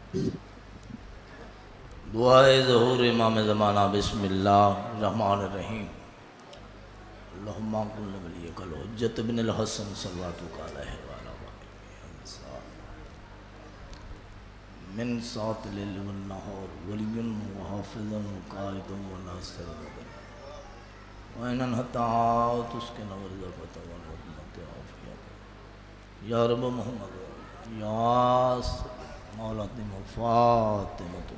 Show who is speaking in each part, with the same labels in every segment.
Speaker 1: دعائے ظہور امام زمانہ بسم اللہ الرحمن الرحیم اللہم قل ولیک الحجت بن الحسن صلواتک علیہ وعلی آلہ من ساعت اللیل والنہار ولی وحافظ وقائد وناصر وإن انحطا تسکن ورزقت ونعمت عافیت یا رب محمد یا مولا فاطمۃ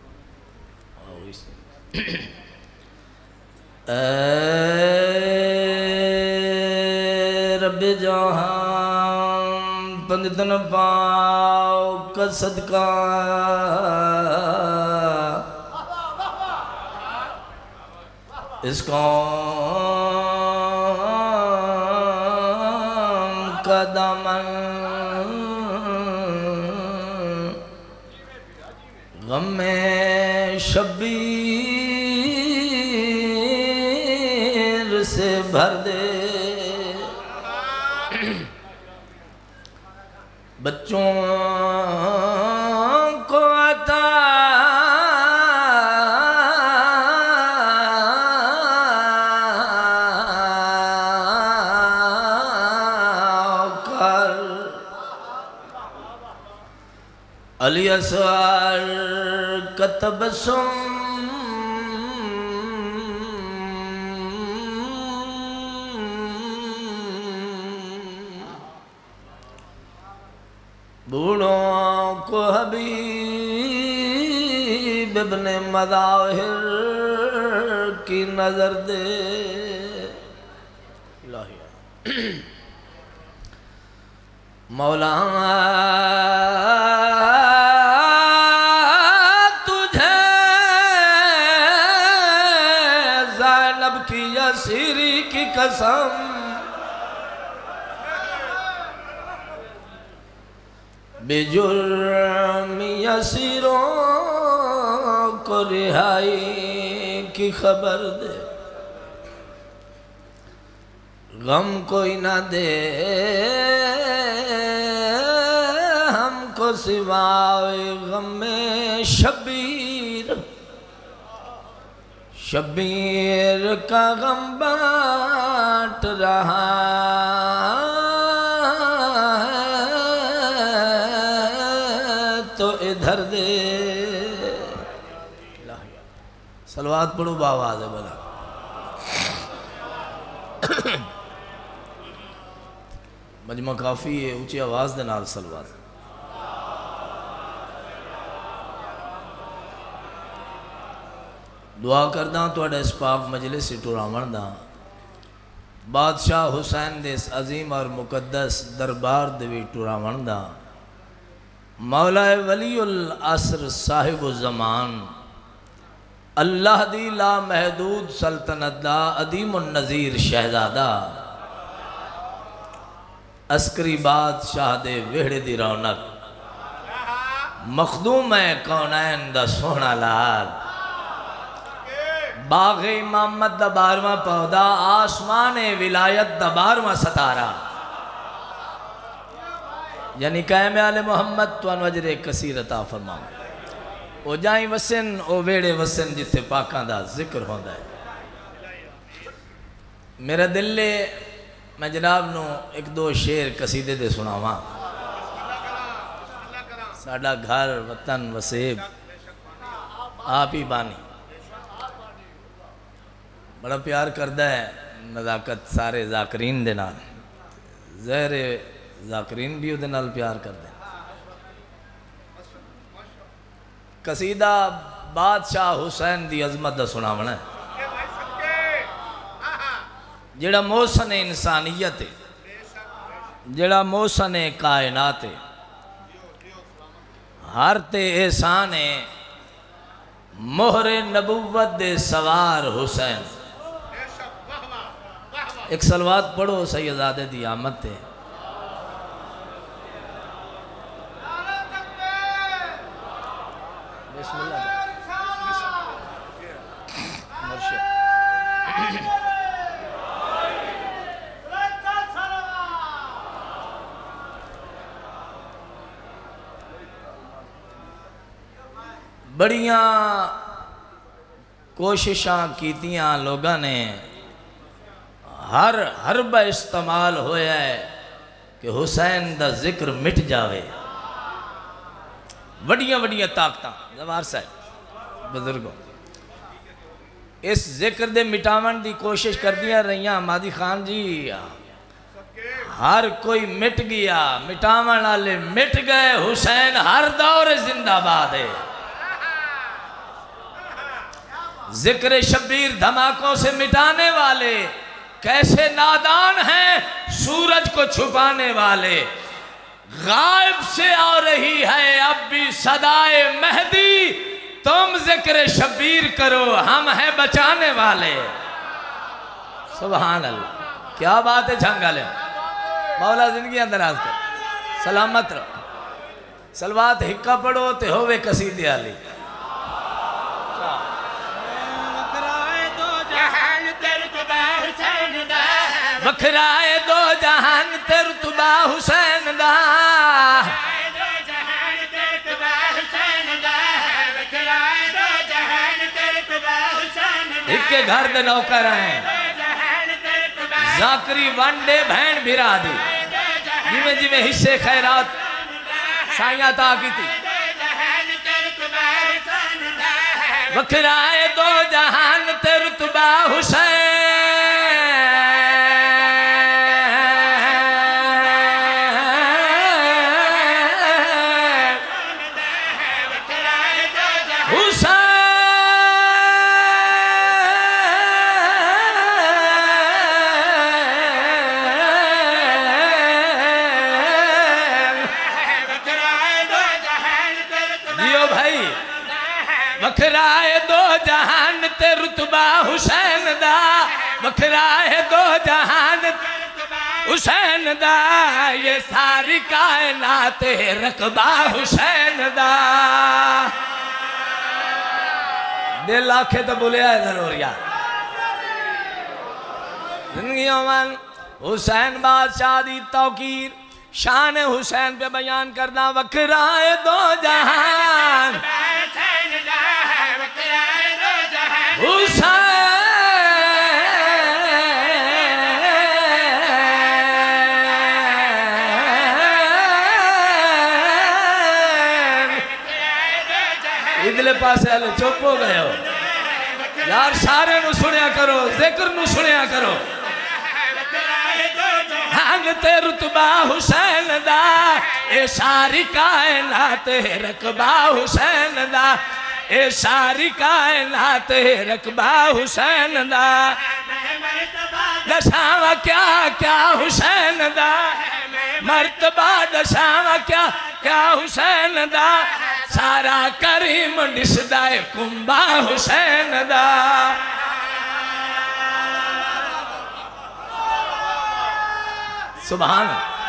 Speaker 1: اے رب جہاں پندتن پاؤ کا صدقہ اس قوم کا دامن غم میں شبیر سے بھر دے بچوں کو عطا کر علی اصغر کا تبسم بوڑھوں کو حبیب ابن مظاہر کی نظر دے مولا تجھے زینب کی یسیری کی قسم بے جرم یسیروں کو رہائی کی خبر دے غم کوئی نہ دے ہم کو سوائے غم شبیر شبیر کا غم بانٹ رہا تو ادھر دے صلوات پڑھو باواز بلا مجمع کافی ہے اونچی آواز دے نال صلوات دعا کرداں توڑے اس پاک مجلس ٹوراون دا بادشاہ حسین دے اس عظیم اور مقدس دربار دے بھی ٹوراون دا مولا ولی العصر صاحب الزمان اللہ دی لا محدود سلطنت دا عدیم النظیر شہزادہ عسکری بادشاہ دے وہڑے دی رونق مخدوم ہے کونین دا سونا لال باغ امامت دا 12واں پودا آسمان ولایت دا 12واں ستارہ یعنی قائم آل محمد تو انوجر کثیر عطا فرماؤں او جائیں وسن او ویڑے وسن جتے پاکاں دا ذکر ہوندہ ہے میرا دل لے میں جناب نو ایک دو شعر قصیدے دے سناواں ساڑھا گھر وطن وسیب آپ ہی بانی بڑا پیار کردہ ہے نزاکت سارے ذاکرین دے نال زہر ذاکرین بھی دے نال پیار کردہ ہے قصیدہ بادشاہ حسین دی عظمت دا سناونا ہے جڑا موسن انسانیت ہے جڑا موسن کائنات ہے ہر تے احسان ہے مہر نبوت دے سوار حسین ایک صلوات پڑھو سیدزادے دی آمد تے بسم اللہ مرشد بڑیاں کوششاں کیتیاں لوگاں نے، ہر حربہ استعمال ہویا ہے کہ حسین دا ذکر مٹ جاوے. وڈیاں وڈیاں طاقتاں زوار صاحب بزرگوں اس ذکر دے مٹاون دی کوشش کر دیا رہیاں. مہدی خان جی ہر کوئی مٹ گیا، مٹاون والے مٹ گئے، حسین ہر دور زندہ باد ہے. ذکر شبیر دھماکوں سے مٹانے والے کیسے نادان ہیں، سورج کو چھپانے والے. غائب سے آ رہی ہے اب بھی صدائے مہدی، تم ذکر شبیر کرو، ہم ہیں بچانے والے. سبحان اللہ، کیا بات ہے جھنگالے. مولا زندگیاں دراز کر، سلامت رہو. سلوات حکا پڑھو تے ہوئے قصیدے علی. بکھرائے دو جہان تے رتبہ حسین دا، ایک کے گھر دے نوکر ہیں ذاکری وانڈے بہن بھیرا دی، جیویں جیویں حصے خیرات سائیاں تا کی تھی. بکھرائے دو جہان تے رتبہ حسین، بکھرائے دو جہان تے رتبہ حسین دا، بکھرائے دو جہان حسین دا، یہ ساری کائنات رقبہ حسین دا. دل آنکھیں تو بولیا ہے ضروریہ. زندگیوں من حسین بادشاہ دی توقیر شان حسین پہ بیان کرنا. بکھرائے دو جہان حسین، ادھلے پاسے آلے چپ ہو گئے ہو یار. سارے نو سنیا کرو، ذکر نو سنیا کرو. ہنگ تے رتبہ حسین دا، اے ساری کائنات رقبہ حسین دا، اے ساری کائنات رقبہ حسین دا. دشاوہ کیا کیا حسین دا، مرتبہ دشاوہ کیا کیا حسین دا، سارا کریم نسدائے کنبہ حسین دا. سبحان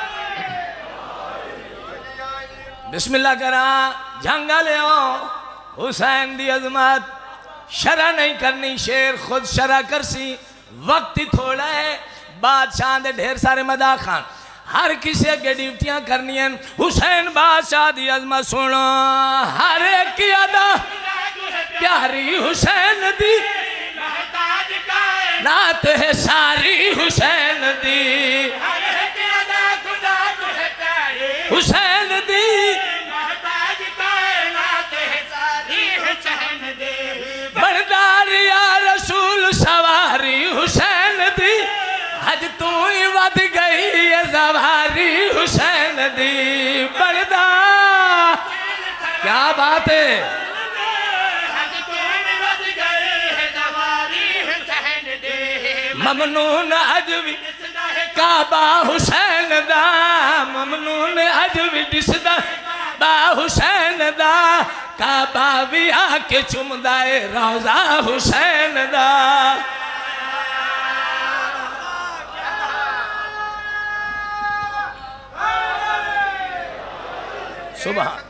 Speaker 1: بسم اللہ کرا. جھنگا لے ہو حسین دی عظمت، شرع نہیں کرنی، شیر خود شرع کرسی. وقت ہی تھوڑا ہے، بادشاہ دے ڈھیر سارے مداح خان، ہر کسی کے ڈیوٹیاں کرنی ہیں. حسین بادشاہ دی عظمت سنو، ہر ایک کی ادا پیاری حسین دی، نعت ہے ساری حسین دی، حسین دی، بردار یا رسول سواری حسین دی، حج تو ہی ود گئی ہے زواری حسین دی. بردار کیا بات ہے، ممنون عجوی کعبہ حسین دا، ممنون عجوی دسدا با حسین دا، کعبہ بھی آکے چمدائے روضہ حسین دا. سبحان.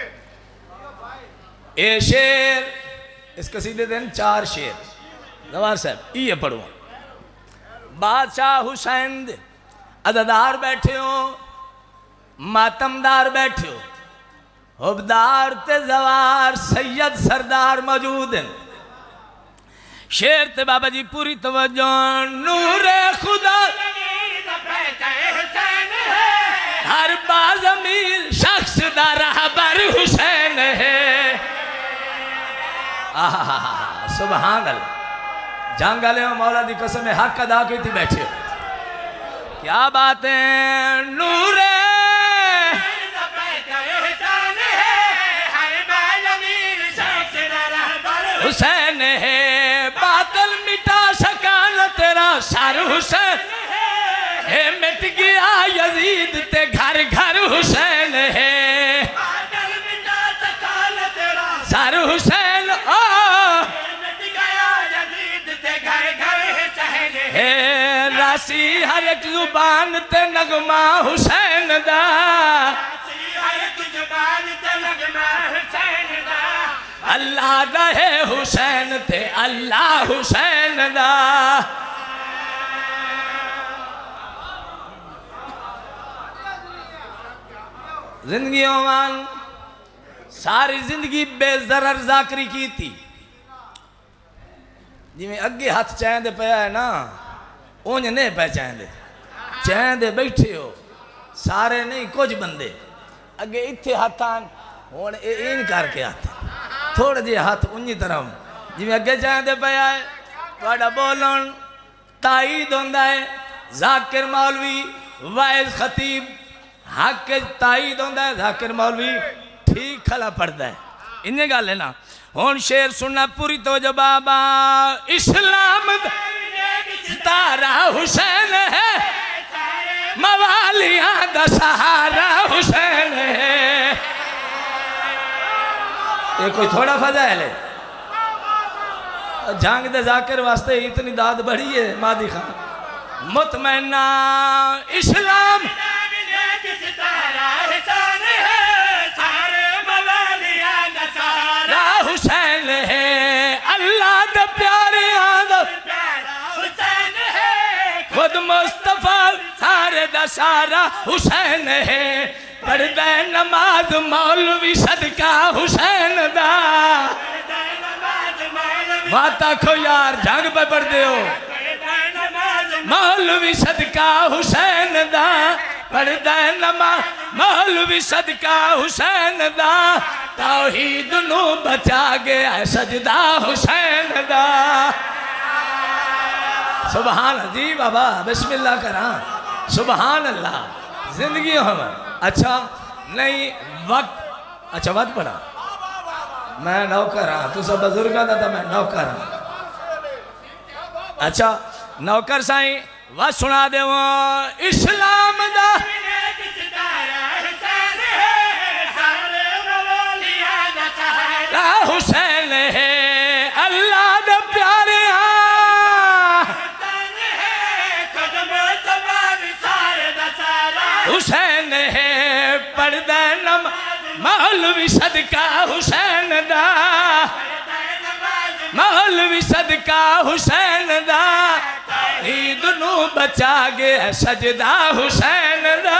Speaker 1: اے شیر اس قصیدے دن 4 شیر نوار صاحب یہ پڑھو. بادشاہ حسین عددار بیٹھے ہو، ماتمدار بیٹھے ہو. حبدار تے زوار سید سردار موجود ہیں شیر تے بابا جی پوری توجہ نور خدا ہر باز امیر شخص دا رہبر حسین ہے سبحان اللہ جنگ علیہ مولا دی قسم حق ادا کی تھی بیٹھے کیا بات ہے نور حسین ہے باطل مٹا سکا نہ تیرا سر حسین ہے مٹ گیا یزید تے گھر گھر حسین ہے باطل مٹا سکا نہ تیرا سر حسین مٹ گیا یزید تے گھر گھر حسین ہے راسی ہر ایک زبان تے نغمہ حسین دا راسی ہر ایک زبان تے نغمہ حسین دا اللہ دا ہے حسین تے اللہ حسین دا زندگی عمان ساری زندگی بے ضرر ذاکری کی تھی جی میں اگے ہاتھ چاہیں دے پیا ہے نا اونج نہیں پہ چاہیں دے چاہیں دے بیٹھے ہو سارے نہیں کچھ بندے اگے اتھے ہاتھان ہونے این کر کے آتے تھوڑے جے ہاتھ انہی طرح جی میں اگے چاہیں دے پیا ہے توڑا بولن تائید ہوندہ ہے ذاکر مولوی وائز خطیب حق کے تائید ہوندہ ہے ذاکر مولوی ٹھیک کھلا پڑھتا ہے انہیں گا لینا ہون شیر سننا پوری توجہ بابا اسلام ستارہ حسین ہے موالیاں دا سہارا حسین ہے یہ کوئی تھوڑا فضائل ہے جھانگ دے ذاکر واسطے اتنی داد بڑھی ہے مادی خان مطمئنہ اسلام حسین ہے اللہ دا پیارے آدھو خود مصطفیٰ سارے دا سارا حسین ہے پردہ نماز مولوی صدقہ حسین دا واتا کھو یار جھانگ پہ پڑھ دے ہو مولوی صدقہ حسین دا پردہ نماز مولوی صدقہ حسین دا توحید نو بچا گیا سجدہ حسین دا سبحان جی بابا بسم اللہ کران سبحان اللہ زندگی ہمیں اچھا نہیں وقت اچھا وقت پڑھا میں نوکر ہاں تو سب بزرگاں دا میں نوکر ہاں اچھا نوکر سائیں وقت سنا دے وہ اسلام دا حسین ہے اللہ دا پیارے حسین ہے پردہ نم مولوی صدقہ حسین دا مولوی صدقہ حسین دا عید نو بچا گے سجدہ حسین دا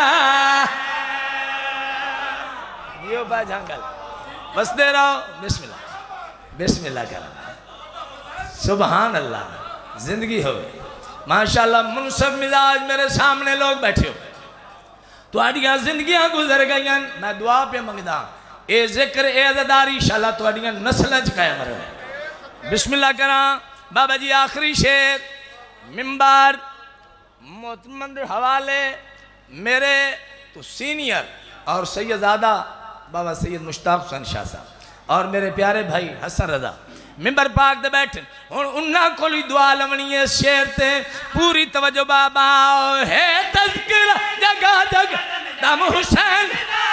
Speaker 1: دیو با جھنگل بس دے رہو بسم اللہ کرنا سبحان اللہ زندگی ہوئے ماشاءاللہ منصف مزاج میرے سامنے لوگ بیٹھے ہو تو آڑیاں زندگیاں گزر گئیاں میں دعا پہ منگدا اے ذکر اے عزداری انشاءاللہ تو آڑیاں نسلیں چکایا مرے بسم اللہ کرنا بابا جی آخری شیر منبر مطمئن حوالے میرے تو سینئر اور سیدزادہ بابا سید مشتاق حسین شاہ صاحب اور میرے پیارے بھائی حسن رضا ممبر پاک دے بیٹھن انہاں کو لی دعا لمنی ہے شیر تے پوری توجہ بابا ہے تذکرہ جگہ جگہ دم حسین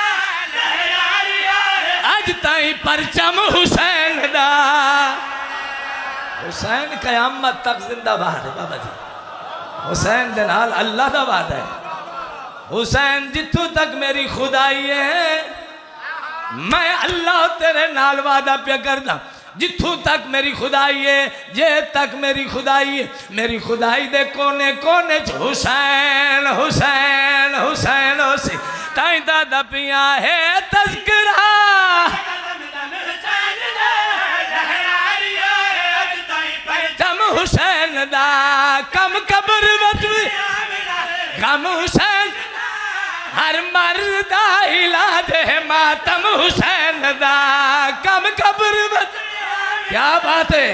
Speaker 1: آج تائیں پرچم حسین دا حسین قیامت تک زندہ باد ہے بابا جی حسین دنال اللہ دا باد ہے حسین جتوں تک میری خدائی ہے میں اللہ تیرے نال وعدہ پہ کردہ جتھوں تک میری خدائی ہے جے تک میری خدائی ہے میری خدائی دے کونے کونے حسین حسین حسین حسین تائیں دادا پیاں ہے تذکرہ جم حسین دا کم قبر وجوی غم حسین ہر مرد علاج ہے ماتم حسین دا کم قبر وجوی کیا بات ہے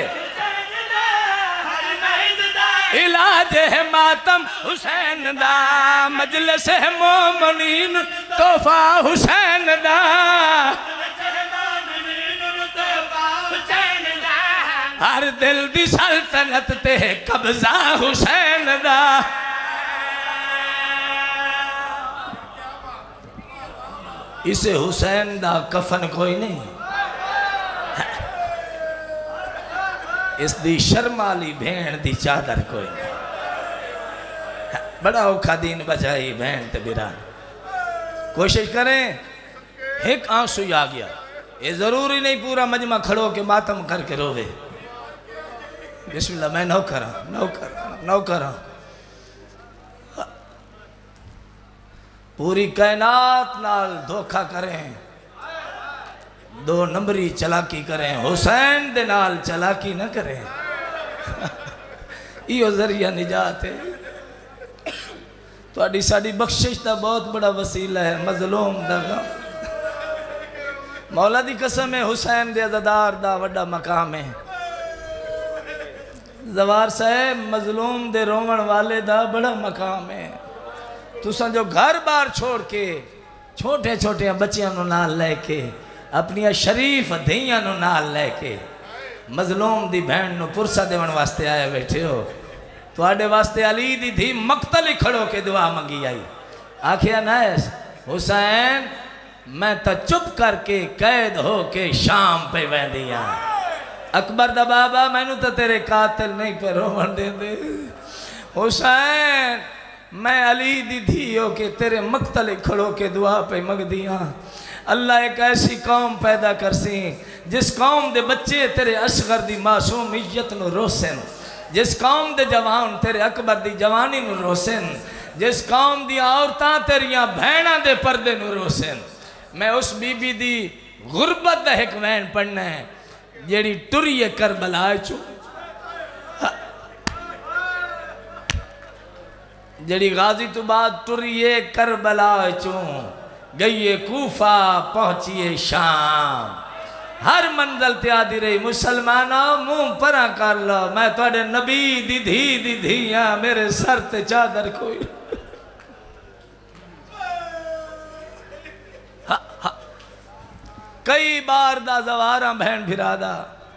Speaker 1: علاج ہے ماتم حسین دا مجلس ہے مومنین تحفہ حسین دا ہر دل دی سلطنت تے قبضہ حسین دا اسے حسین دا کفن کوئی نہیں اس دی شرمالی بھین دی چادر کوئی نہیں بڑا اوکھا دین بچائی بھین تے بیران کوشش کریں ایک آنسو آ گیا یہ ضروری نہیں پورا مجمع کھڑو کے ماتم کر کے روے بسم اللہ میں نو کرا پوری کائنات نال دھوکھا کریں دو نمبری چلاکی کریں حسین دے نال چلاکی نہ کریں یہ ذریعہ نجات ہے تو اڈی ساڑی بخشش دا بہت بڑا وسیلہ ہے مظلوم دا غم مولا دی قسم ہے حسین دے عزادار دا وڈا مقام ہے زوار صاحب مظلوم دے رومن والے دا بڑا مقام ہے تو سنجھو گھر بار چھوڑ کے چھوٹے چھوٹے بچیاں نو نال لے کے اپنی شریف دھیاں نو نال لے کے مظلوم دی بہن نو پرسہ دیون واسطے آئے بیٹھے ہو تو آڑے واسطے علی دی دھی مقتلی کھڑو کے دعا منگی آئی آکھیا نائس حسین میں تا چپ کر کے قید ہو کے شام پہ ویندیاں اکبر دا بابا میں نو تا تیرے قاتل نہیں پہ رومن دے دے حسین میں علی دی دھی ہو کے تیرے مقتلی کھڑو کے دعا پہ منگ دیاں اللہ ایک ایسی قوم پیدا کرسی جس قوم دے بچے تیرے اصغر دی معصومیت نو روسن جس قوم دے جوان تیرے اکبر دی جوانی نو روسن جس قوم دی عورتاں تیریاں بھیناں دے پردے نو روسن میں اس بی بی دی غربت دا ایک وین پڑھنا ہے جیڑی ٹریے کربلا چو جیڑی غازی تو بعد ٹریے کربلا چو گئیے کوفہ پہنچیے شام ہر منزل تیادی رہی مسلمانہ منہ پرا کر لو میں توڑے نبی دی دھیاں میرے سر تے چادر کوئی کئی بار دا زواراں بہن بھرا دا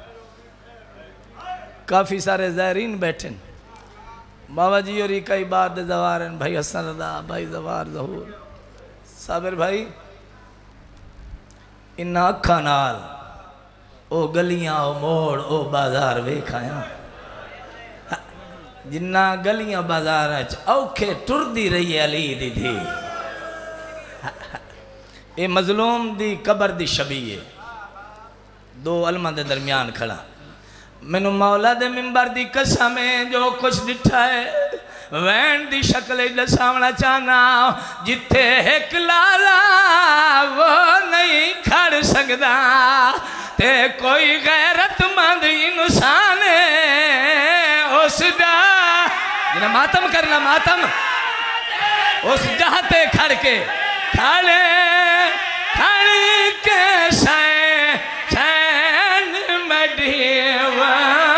Speaker 1: کافی سارے زائرین بیٹھن بابا جی اور کئی بار دے زوارن بھائی حسن رضا بھائی زوار ظہور صابر بھائی انہا اکھا نال او گلیاں او موڑ او بازار ویکھایا جنہ گلیاں بازار اوکھے ٹر دی رہی علی دی دھی اے مظلوم دی قبر دی شبیہ دو علمہ دے درمیان کھڑا میں مولا دے منبر دی قسم ہے جو کچھ ڈٹھا ہے وین دی شکل دساونا چاہنا جتھے ایک لالا وہ نہیں کھڑ سکدا تے کوئی غیرت مند انسان اس دا جنہیں ماتم کرنا ماتم اس جہتے کھڑ کے کھڑے کے سین مڈیوا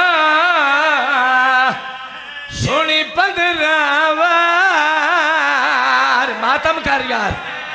Speaker 1: سونی پندراوار ماتم کر یار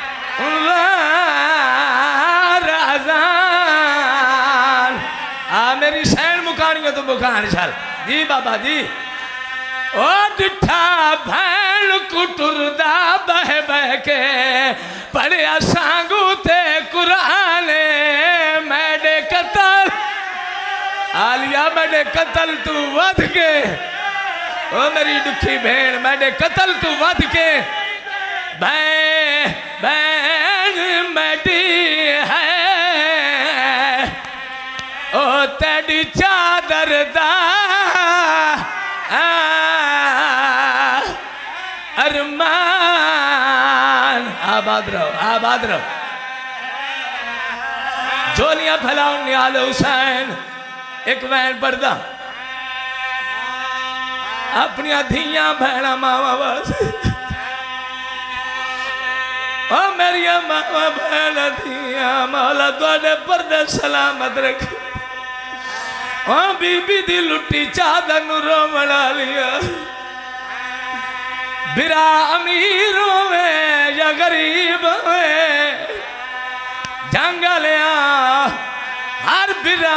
Speaker 1: رازان میری سین مکانیوں تو مکان چل جی بابا جی او ڈٹھا بھین کٹر دا بہ بہ کے پڑھیا سانگو تے قرآن میڈے قتل آلیا میڈے قتل تو ود کے او میری دکھی بھین میڈے قتل تو ود کے بہن میڈی ہے او تیڑی چادر دا ارمان آباد رہو آباد رہو جولیاں پھیلاؤ نیال حسین ایک وین پردہ اپنی دھیاں بہنا ماما واسے او میری ماما بہنا دھیاں مولا دوڑے پردے سلامت رکھے او بی بی دی لٹی چادر نورو منا لیا برا امیر ہوئے یا غریب ہوئے جنگلیا ہر برا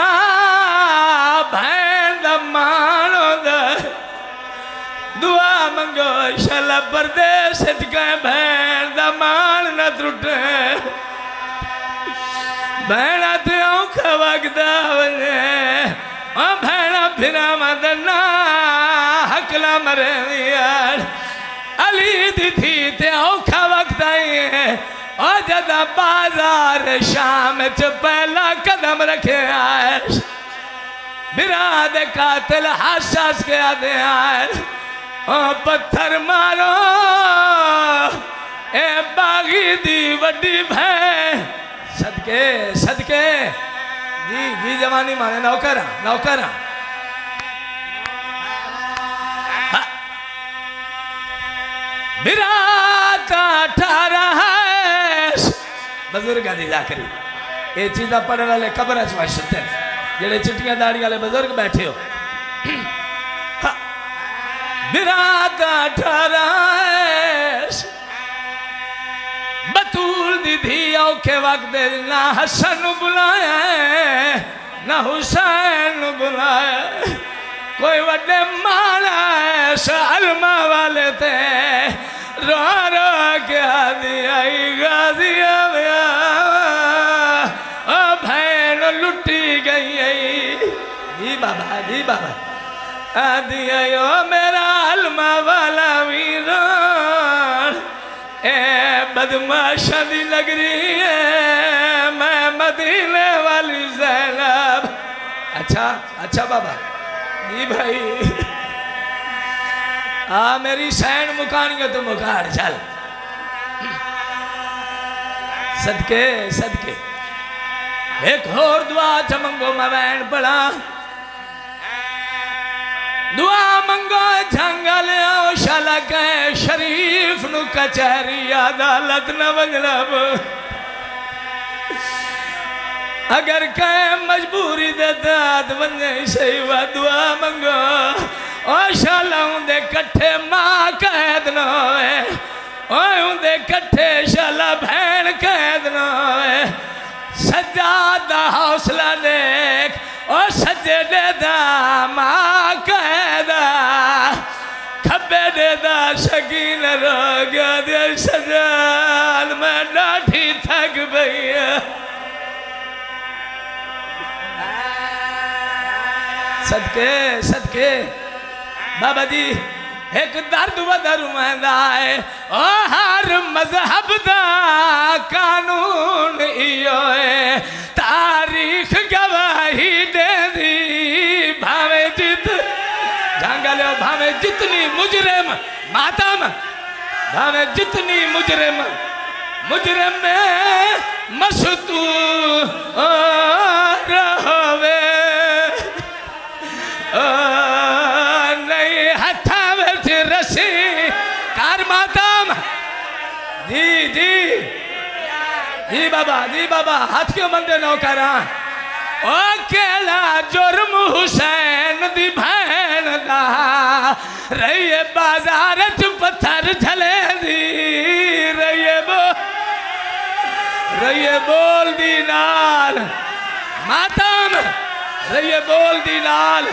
Speaker 1: بھین دا مانو دا دعا منگو شلہ پردیس جگہ بھین دا مان نہ ترٹے بھینا تے آنکھا وقتا ونے بھینا بھینا مدنہ حقلہ مرے دیار علی دی تھی تے آنکھا وقتا ہی ہے اور جدہ بازار شام چھ پہلا قدم رکھے آئے براد قاتل حساس کے آدھے آئے اور پتھر مارو اے باغی دی وڈی بھین صدقے صدقے جی جوانی مانے نوکرہ براتا ٹھارا ہے بزرگا دی جاکری یہ چیزہ پڑھنے والے قبر اچھوائے شتے ہیں جڑے چٹیاں داڑی والے بزرگ بیٹھے ہو براتا ٹھارا ہے بطول دی دھی اوکے وقت دے نہ حسن بلایا ہے نہ حسین بلایا ہے کوئی وڈے مانا ہے سالمہ والے تھے رو رو کے آدھی آئی غازی آویا او بھین لٹی گئی آئی جی بابا آدھی آئی او میرا علمہ والا ویران اے بدماشا دی نگری ہے میں مدینے والی زینب اچھا بابا جی بھائی میری سین مکانی ہے تو مکار چل صدقے ایک اور دعا چمنگو موین پڑا دعا منگو جھنگل او شلک شریف نو کچہری عدالت نہ وجلب اگر کہیں مجبوری دے داد ونجے شیوہ دعا منگو او شالہ ہوں دے کٹھے ماں قید نہ ہوئے ہوں دے کٹھے شالہ بھین قید نہ ہوئے سجاد دا حوصلہ دیکھ او سجے دے دا ماں قید کھبے دے دا شکین رو گیا دے سجاد میں ڈاٹھی تھک بھئیا صدقے بابا جی ایک درد و درمند آئے ہر مذہب دا قانون ایوئے تاریخ گواہی دے دی بھاوے جھانگالے بھاوے جتنی مجرم ماتم بھاوے جتنی مجرم میں مستور رہوے نہیں ہتھا ویچ رسی کار ماتم جی بابا ہاتھ کیوں مندے نو کران اکیلا جرم حسین دی بھین دا رہیے بازارت پتھر جھلے دی رہیے بول دی نال ماتم رہیے بول دی نال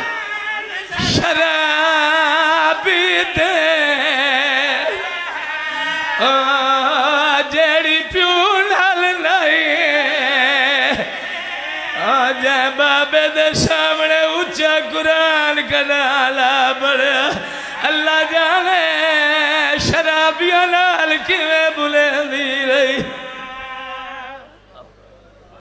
Speaker 1: شرابی دے جیڑی پیو نال نہیں جے بابے دے سامنے اچھا قرآن کا نالا بڑا اللہ جانے شرابیاں نال کیویں بلے دی رہی